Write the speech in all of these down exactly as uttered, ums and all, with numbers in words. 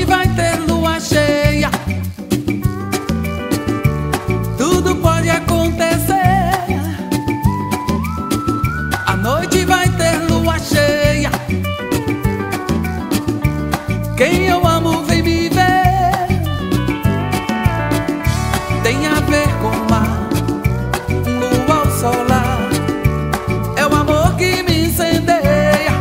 vai ter lua cheia. Tudo pode acontecer. À noite vai ter lua cheia. Quem eu amo vem me ver. Tem a ver com o mar, lua ao solar. É o amor que me incendeia.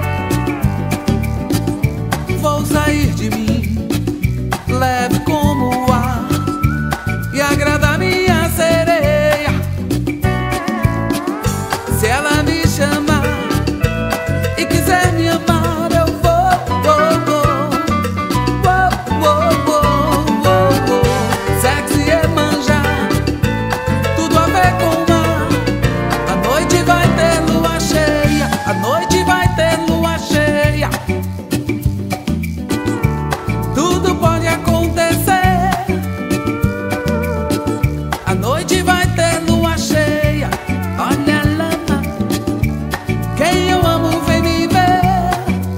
Vou sair de mim, leve como o ar, e agrada minha sereia. Se ela me chamar e quiser me amar, eu vou, vou, vou, vou, vou, vou, vou. Sexy é manjar, tudo a ver com o mar. A noite vai ter lua cheia, a noite vai ter lua cheia. Tudo pode acontecer. A noite vai ter lua cheia. Olha lá, quem eu amo vem me ver.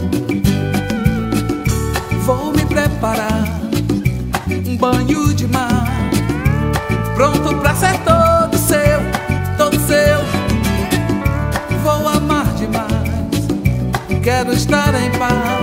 Vou me preparar, um banho de mar, pronto pra ser todo seu, todo seu. Vou amar demais, quero estar em paz.